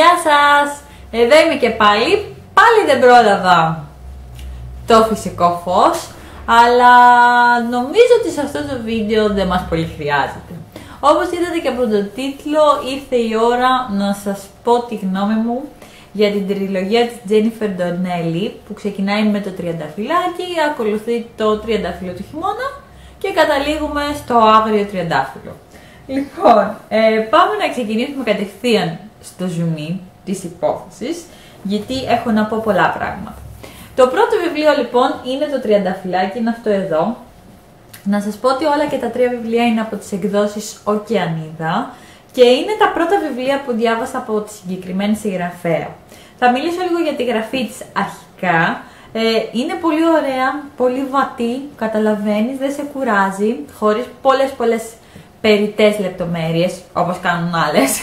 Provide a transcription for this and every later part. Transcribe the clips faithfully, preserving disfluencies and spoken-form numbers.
Γεια σας! Εδώ είμαι και πάλι. Πάλι δεν πρόλαβα το φυσικό φως, αλλά νομίζω ότι σε αυτό το βίντεο δεν μας πολύ χρειάζεται. Όπως είδατε και από τον τίτλο, ήρθε η ώρα να σας πω τη γνώμη μου για την τριλογία της Jennifer Donnelly, που ξεκινάει με το τριανταφυλλάκι, ακολουθεί το τριαντάφυλλο του χειμώνα και καταλήγουμε στο άγριο τριαντάφυλλο. Λοιπόν, ε, πάμε να ξεκινήσουμε κατευθείαν στο ζουμί της υπόθεσης, γιατί έχω να πω πολλά πράγματα. Το πρώτο βιβλίο λοιπόν είναι το τριανταφυλλάκι, είναι αυτό εδώ. Να σας πω ότι όλα και τα τρία βιβλία είναι από τις εκδόσεις Οκεανίδα και είναι τα πρώτα βιβλία που διάβασα από τη συγκεκριμένη συγγραφέα. Θα μιλήσω λίγο για τη γραφή της αρχικά. Ε, είναι πολύ ωραία, πολύ βατή, καταλαβαίνεις, δεν σε κουράζει, χωρίς πολλές πολλές περιττές λεπτομέρειες, όπως κάνουν άλλες.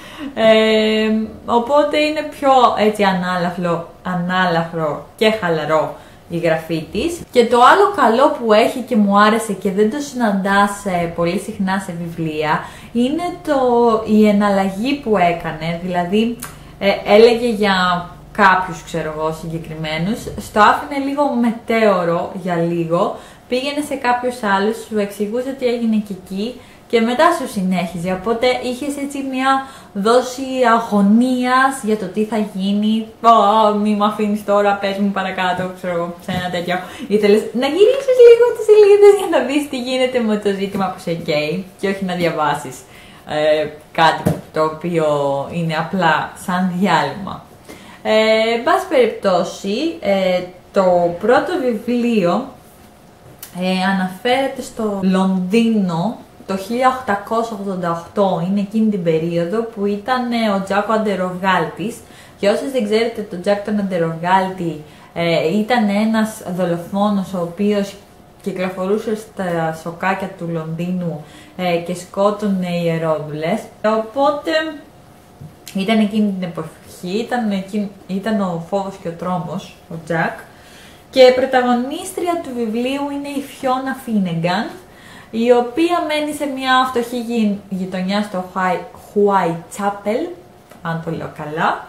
Ε, οπότε είναι πιο έτσι ανάλαφρο, ανάλαφρο και χαλαρό η γραφή της. Και το άλλο καλό που έχει και μου άρεσε και δεν το συναντάς πολύ συχνά σε βιβλία είναι το, η εναλλαγή που έκανε, δηλαδή ε, έλεγε για κάποιους, ξέρω εγώ, συγκεκριμένους, στο άφηνε λίγο μετέωρο για λίγο, πήγαινε σε κάποιους άλλους, σου εξηγούσε τι έγινε και εκεί και μετά σου συνέχιζε, οπότε είχες έτσι μια δόση αγωνίας για το τι θα γίνει. Ω, μη με αφήνεις τώρα, πες μου παρακάτω, ξέρω εγώ, σε ένα τέτοιο. Ήθελες να γυρίσεις λίγο τις σελίδες για να δεις τι γίνεται με το ζήτημα που σε καίει και όχι να διαβάσεις ε, κάτι το οποίο είναι απλά σαν διάλειμμα. Ε, εν πάση περιπτώσει, ε, το πρώτο βιβλίο ε, αναφέρεται στο Λονδίνο το χίλια οκτακόσια ογδόντα οκτώ, είναι εκείνη την περίοδο που ήταν ε, ο Τζακ ο Αντερογάλτης. Για όσοι δεν ξέρετε, τον Τζακ τον Αντερογάλτη ε, ήταν ένας δολοφόνος ο οποίος κυκλοφορούσε στα σοκάκια του Λονδίνου ε, και σκότωνε ιερόδουλες. Οπότε ήταν εκείνη την εποχή, ήταν, εκείνη, ήταν ο φόβος και ο τρόμος, ο Τζακ. Και πρωταγωνίστρια του βιβλίου είναι η Φιώνα Φίνεγκαν, η οποία μένει σε μια φτωχή γειτονιά στο Whitechapel, αν το λέω καλά,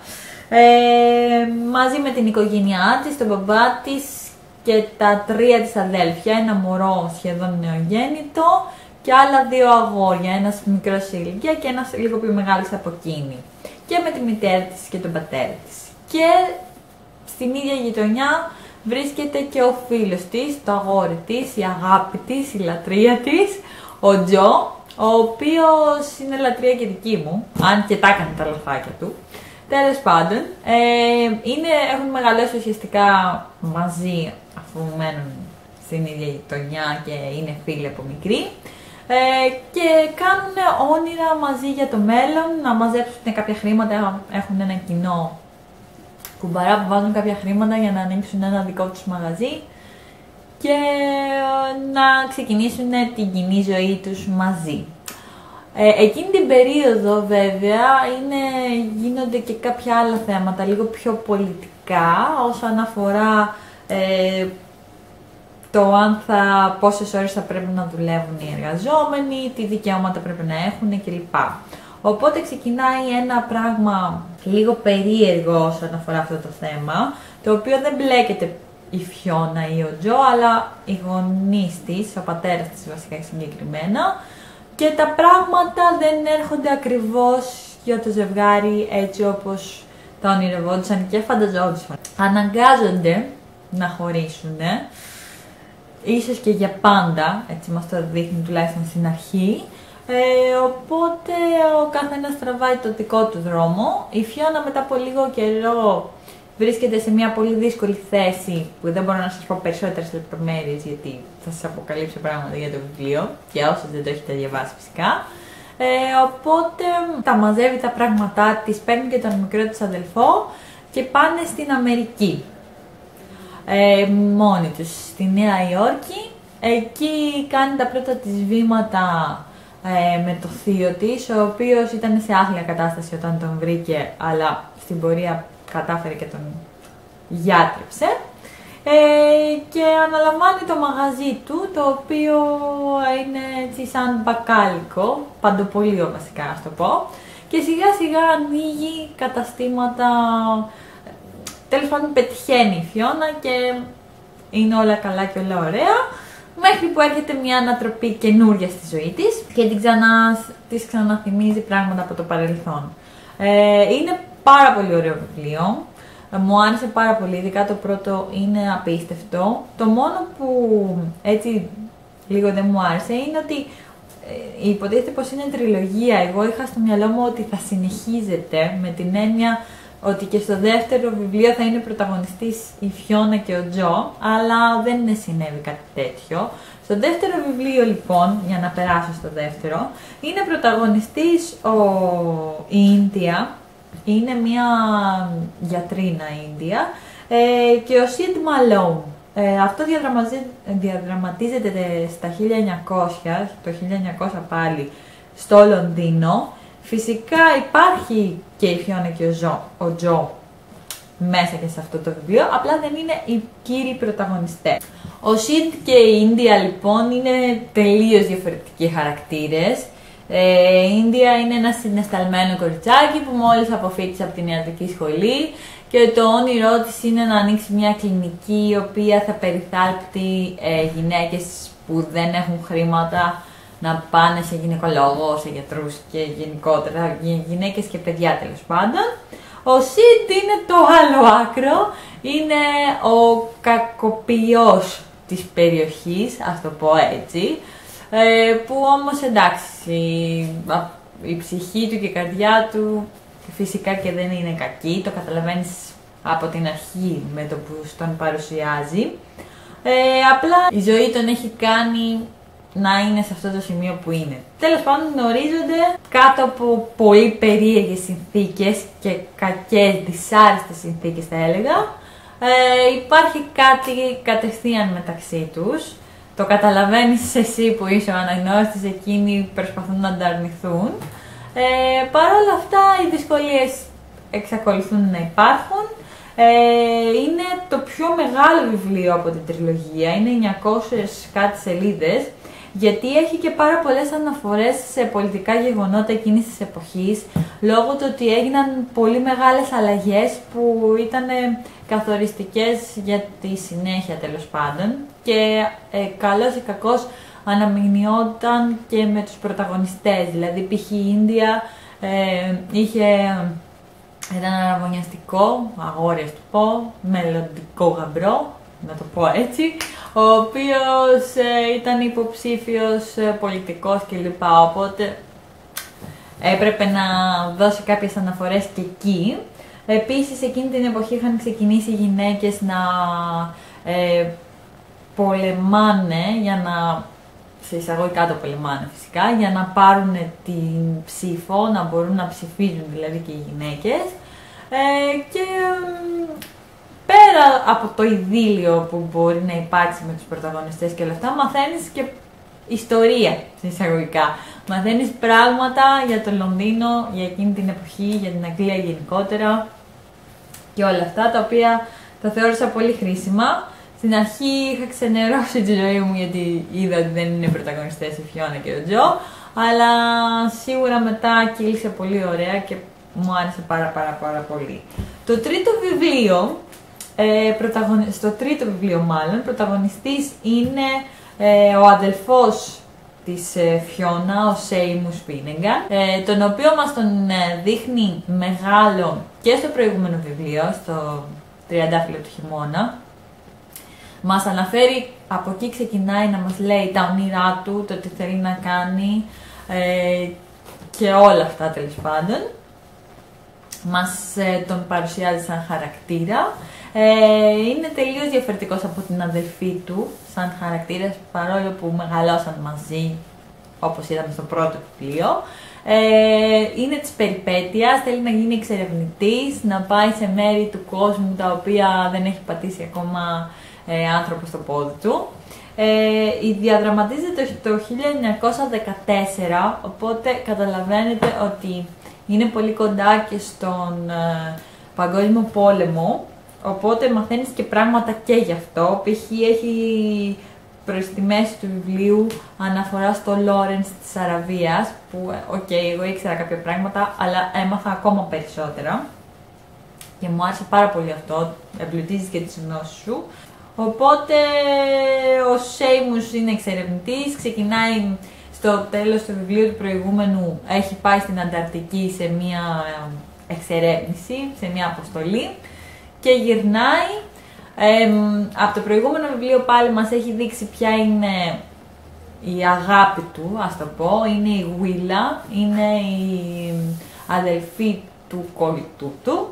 ε, μαζί με την οικογένειά της, τον μπαμπά της και τα τρία της αδέλφια, ένα μωρό σχεδόν νεογέννητο και άλλα δύο αγόρια, ένας μικρός σε ηλικία και ένας λίγο πιο μεγάλος από εκείνη, και με τη μητέρα της και τον πατέρα της. Και στην ίδια γειτονιά βρίσκεται και ο φίλος της, το αγόρι της, η αγάπη της, η λατρεία της, ο Τζο, ο οποίος είναι λατρεία και δική μου, αν και τα έκανε τα λαθάκια του. Τέλος πάντων, ε, είναι, έχουν μεγαλώσει ουσιαστικά μαζί, αφού μένουν στην ίδια γειτονιά και είναι φίλοι από μικρή. Ε, και κάνουν όνειρα μαζί για το μέλλον, να μαζέψουν κάποια χρήματα, έχουν ένα κοινό κουμπαρά που βάζουν κάποια χρήματα για να ανοίξουν ένα δικό τους μαγαζί και να ξεκινήσουν την κοινή ζωή τους μαζί. Ε, εκείνη την περίοδο βέβαια είναι, γίνονται και κάποια άλλα θέματα λίγο πιο πολιτικά όσον αφορά ε, το αν θα, πόσες ώρες θα πρέπει να δουλεύουν οι εργαζόμενοι, τι δικαιώματα πρέπει να έχουν κλπ. Οπότε ξεκινάει ένα πράγμα λίγο περίεργο όσον αφορά αυτό το θέμα, το οποίο δεν μπλέκεται η Φιώνα ή ο Τζο, αλλά οι γονείς της, ο πατέρας της βασικά συγκεκριμένα, και τα πράγματα δεν έρχονται ακριβώς για το ζευγάρι έτσι όπως τα ονειρευόντουσαν και φανταζόντουσαν. Αναγκάζονται να χωρίσουν, ίσως και για πάντα, έτσι μας το δείχνει τουλάχιστον στην αρχή. Ε, οπότε ο καθένας τραβάει το δικό του δρόμο. Η Φιώνα μετά από λίγο καιρό βρίσκεται σε μια πολύ δύσκολη θέση που δεν μπορώ να σας πω περισσότερες λεπτομέρειες γιατί θα σας αποκαλύψω πράγματα για το βιβλίο και όσοι δεν το έχετε διαβάσει φυσικά. Ε, οπότε τα μαζεύει τα πράγματά της, παίρνει και τον μικρό της αδελφό και πάνε στην Αμερική. Ε, μόνοι τους στη Νέα Υόρκη. Εκεί κάνει τα πρώτα της βήματα Ε, με το θείο της, ο οποίος ήταν σε άθλια κατάσταση όταν τον βρήκε, αλλά στην πορεία κατάφερε και τον γιάτρεψε. Ε, και αναλαμβάνει το μαγαζί του, το οποίο είναι έτσι σαν μπακάλικο, παντοπολείο βασικά, ας το πω. και σιγά σιγά ανοίγει καταστήματα, τέλος πάντων πετυχαίνει η Φιώνα και είναι όλα καλά και όλα ωραία, μέχρι που έρχεται μια ανατροπή καινούρια στη ζωή της και την ξανά, της ξαναθυμίζει πράγματα από το παρελθόν. Ε, είναι πάρα πολύ ωραίο βιβλίο, μου άρεσε πάρα πολύ, ειδικά το πρώτο είναι απίστευτο. Το μόνο που έτσι λίγο δεν μου άρεσε είναι ότι ε, υποτίθεται πως είναι τριλογία. Εγώ είχα στο μυαλό μου ότι θα συνεχίζεται, με την έννοια ότι και στο δεύτερο βιβλίο θα είναι πρωταγωνιστής η Φιώνα και ο Τζο, αλλά δεν συνέβη κάτι τέτοιο. Στο δεύτερο βιβλίο λοιπόν, για να περάσω στο δεύτερο, είναι πρωταγωνιστής ο... η Ίντια, είναι μια γιατρίνα Ίντια, ε, και ο Σιντ Μαλόουν. Ε, αυτό διαδραματίζεται στα χίλια εννιακόσια, το χίλια εννιακόσια πάλι, στο Λονδίνο. Φυσικά υπάρχει και η Φιώνα και ο Τζο, ο Τζο μέσα και σε αυτό το βιβλίο, απλά δεν είναι οι κύριοι πρωταγωνιστές. Ο Σιντ και η Ίντια λοιπόν είναι τελείως διαφορετικοί χαρακτήρες. Ε, η Ίντια είναι ένα συναισθαλμένο κοριτσάκι που μόλις αποφύτησε από την ιατρική σχολή και το όνειρό της είναι να ανοίξει μια κλινική η οποία θα περιθάλπτει ε, γυναίκες που δεν έχουν χρήματα να πάνε σε γυναικολόγο, σε γιατρούς και γενικότερα γυναίκες και παιδιά τέλος πάντων. Ο Σιντ είναι το άλλο άκρο, είναι ο κακοποιός της περιοχής, ας το πω έτσι, που όμως εντάξει, η ψυχή του και η καρδιά του φυσικά και δεν είναι κακή, το καταλαβαίνεις από την αρχή με το που τον παρουσιάζει. Ε, απλά η ζωή τον έχει κάνει να είναι σε αυτό το σημείο που είναι. Τέλος πάντων γνωρίζονται κάτω από πολύ περίεργες συνθήκες και κακές, δυσάρεστες συνθήκες θα έλεγα. Ε, υπάρχει κάτι κατευθείαν μεταξύ τους. Το καταλαβαίνεις εσύ που είσαι ο αναγνώστης, εκείνοι προσπαθούν να το αρνηθούν. Ε, Παρ' όλα αυτά οι δυσκολίες εξακολουθούν να υπάρχουν. Ε, είναι το πιο μεγάλο βιβλίο από την τριλογία, είναι εννιακόσιες κάτι σελίδες, γιατί έχει και πάρα πολλές αναφορές σε πολιτικά γεγονότα εκείνης της εποχής, λόγω του ότι έγιναν πολύ μεγάλες αλλαγές που ήταν καθοριστικές για τη συνέχεια τέλος πάντων και ε, καλώς ή κακώς αναμειγνιόταν και με τους πρωταγωνιστές, δηλαδή π.χ. η Ίντια ε, είχε έναν αραβωνιαστικό, αγόρι ας το πω, μελλοντικό γαμπρό, να το πω έτσι, ο οποίος ε, ήταν υποψήφιος ε, πολιτικός κλπ. Οπότε έπρεπε να δώσει κάποιες αναφορές και εκεί. Επίσης εκείνη την εποχή είχαν ξεκινήσει οι γυναίκες να ε, πολεμάνε για να, σε εισαγωγικά το πολεμάνε φυσικά, για να πάρουν την ψήφο, να μπορούν να ψηφίζουν δηλαδή και οι γυναίκες. Ε, και πέρα από το ειδήλιο που μπορεί να υπάρξει με τους πρωταγωνιστές και όλα αυτά, μαθαίνεις και ιστορία, εισαγωγικά. Μαθαίνεις πράγματα για το Λονδίνο, για εκείνη την εποχή, για την Αγγλία γενικότερα και όλα αυτά, τα οποία τα θεώρησα πολύ χρήσιμα. Στην αρχή είχα ξενερώσει τη ζωή μου γιατί είδα ότι δεν είναι πρωταγωνιστές η Φιώνα και ο Τζο, αλλά σίγουρα μετά κύλησε πολύ ωραία και μου άρεσε πάρα πάρα πάρα πολύ. Το τρίτο βιβλίο, ε, πρωταγωνι... στο τρίτο βιβλίο μάλλον, πρωταγωνιστής είναι ε, ο αδελφός της ε, Φιώνα, ο Σέιμους Φίνεγκαν, ε, τον οποίο μας τον ε, δείχνει μεγάλο και στο προηγούμενο βιβλίο, στο Τριαντάφυλλο του χειμώνα. Μας αναφέρει, από εκεί ξεκινάει να μας λέει τα όνειρά του, το τι θέλει να κάνει ε, και όλα αυτά τέλος πάντων. Μας ε, τον παρουσιάζει σαν χαρακτήρα. Ε, είναι τελείως διαφορετικός από την αδελφή του σαν χαρακτήρας, παρόλο που μεγαλώσαν μαζί, όπως είδαμε στο πρώτο βιβλίο. Ε, είναι της περιπέτειας, θέλει να γίνει εξερευνητής, να πάει σε μέρη του κόσμου τα οποία δεν έχει πατήσει ακόμα ε, άνθρωπο στο πόδι του. Ε, διαδραματίζεται το χίλια εννιακόσια δεκατέσσερα, οπότε καταλαβαίνετε ότι είναι πολύ κοντά και στον ε, Παγκόσμιο Πόλεμο, οπότε μαθαίνεις και πράγματα και γι' αυτό. Π.χ. έχει προς τη μέση του βιβλίου αναφορά στο Λόρενς της Αραβίας, που, οκ, okay, εγώ ήξερα κάποια πράγματα, αλλά έμαθα ακόμα περισσότερα και μου άρεσε πάρα πολύ αυτό, εμπλουτίζεις και τις γνώσεις σου. Οπότε ο Σέιμους είναι εξερευνητής, ξεκινάει στο τέλος του βιβλίου του προηγούμενου, έχει πάει στην Ανταρκτική σε μια εξερεύνηση, σε μια αποστολή και γυρνάει. Ε, από το προηγούμενο βιβλίο πάλι μας έχει δείξει ποια είναι η αγάπη του, ας το πω, είναι η Γουίλα, είναι η αδελφή του κολλητού του.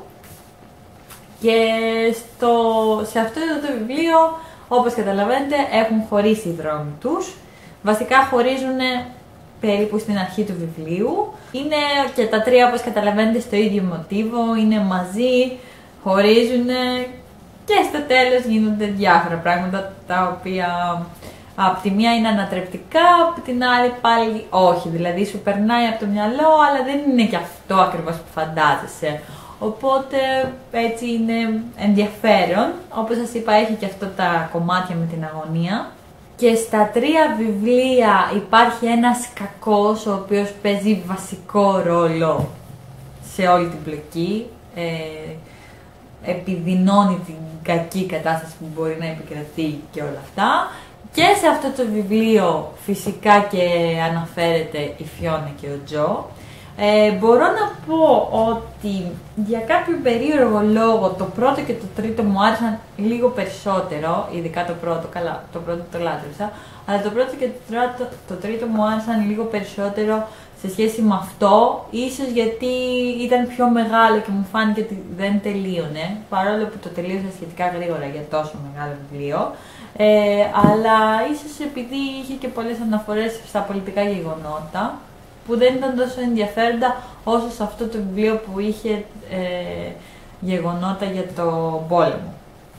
Και στο, σε αυτό το βιβλίο, όπως καταλαβαίνετε, έχουν χωρίσει οι δρόμοι τους. Βασικά χωρίζουν περίπου στην αρχή του βιβλίου. Είναι και τα τρία, όπως καταλαβαίνετε, στο ίδιο μοτίβο, είναι μαζί, χωρίζουν και στο τέλος γίνονται διάφορα πράγματα τα οποία από τη μία είναι ανατρεπτικά, από την άλλη πάλι όχι. Δηλαδή σου περνάει από το μυαλό, αλλά δεν είναι και αυτό ακριβώς που φαντάζεσαι. Οπότε έτσι είναι ενδιαφέρον. Όπως σας είπα, έχει και αυτό τα κομμάτια με την αγωνία. Και στα τρία βιβλία υπάρχει ένας κακός, ο οποίος παίζει βασικό ρόλο σε όλη την πλοκή. Ε, επιδεινώνει την κακή κατάσταση που μπορεί να επικρατεί και όλα αυτά. Και σε αυτό το βιβλίο φυσικά και αναφέρεται η Φιώνα και ο Τζο. Ε, μπορώ να πω ότι για κάποιο περίεργο λόγο το πρώτο και το τρίτο μου άρεσαν λίγο περισσότερο, ειδικά το πρώτο, καλά, το πρώτο το λάτρεψα, αλλά το πρώτο και το τρίτο, το τρίτο μου άρεσαν λίγο περισσότερο σε σχέση με αυτό, ίσως γιατί ήταν πιο μεγάλο και μου φάνηκε ότι δεν τελείωνε, παρόλο που το τελείωσα σχετικά γρήγορα για τόσο μεγάλο βιβλίο, ε, αλλά ίσως επειδή είχε και πολλές αναφορές στα πολιτικά γεγονότα, που δεν ήταν τόσο ενδιαφέροντα όσο σε αυτό το βιβλίο που είχε ε, γεγονότα για το πόλεμο.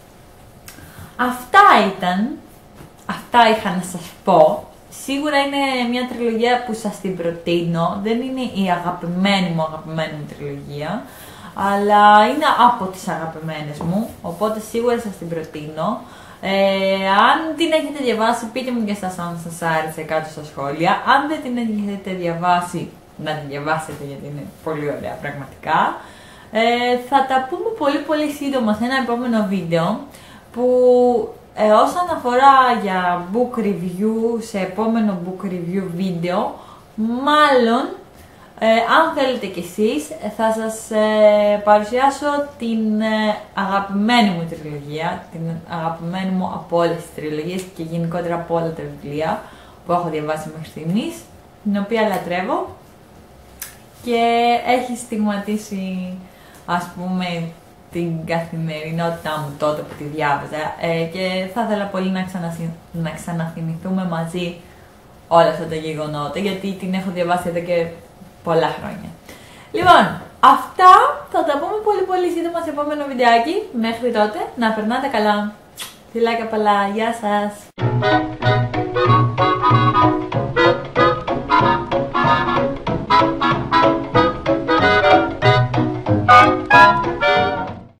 Αυτά ήταν, αυτά είχα να σας πω. Σίγουρα είναι μια τριλογία που σας την προτείνω, δεν είναι η αγαπημένη μου αγαπημένη μου τριλογία, αλλά είναι από τις αγαπημένες μου, οπότε σίγουρα σας την προτείνω. Ε, αν την έχετε διαβάσει, πείτε μου και εσάς αν σας άρεσε κάτω στα σχόλια. Αν δεν την έχετε διαβάσει, να την διαβάσετε γιατί είναι πολύ ωραία πραγματικά. Ε, θα τα πούμε πολύ πολύ σύντομα σε ένα επόμενο βίντεο που ε, όσον αφορά για book review, σε επόμενο book review βίντεο, μάλλον Ε, αν θέλετε κι εσείς, θα σας ε, παρουσιάσω την ε, αγαπημένη μου τριλογία, την αγαπημένη μου από όλες τις τριλογίες και γενικότερα από όλα τα βιβλία που έχω διαβάσει μέχρι στιγμής, την οποία λατρεύω και έχει στιγματίσει, ας πούμε, την καθημερινότητά μου τότε που τη διάβαζα ε, και θα ήθελα πολύ να, ξανασυ... να ξαναθυμηθούμε μαζί όλα αυτά τα γεγονότα, γιατί την έχω διαβάσει εδώ και πολλά χρόνια. Λοιπόν, αυτά θα τα πούμε πολύ πολύ σύντομα σε επόμενο βιντεάκι. Μέχρι τότε, να περνάτε καλά. Φιλάκια πολλά, γεια σας!